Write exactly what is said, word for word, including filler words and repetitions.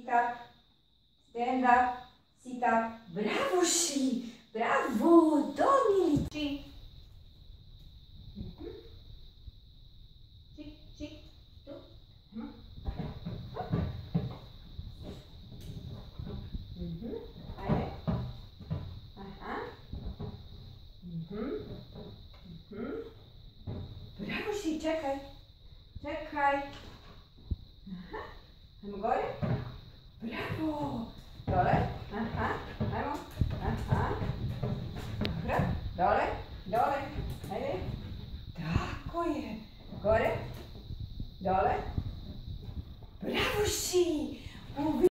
sit up, stand up, sit up. Bravo, Shi! Bravo! Do, Milici! Mhm. Cik, cik, tu. Mhm. Mhm. Ajde. Aha. Mhm. Mhm. Bravo, Shi, čekaj. Čekaj. Aha. Ajmo gore. Bravo. Dole. Aha. Ajmo. Aha. Dobro. Dole. Dole. Ajde. Tako je. Gore.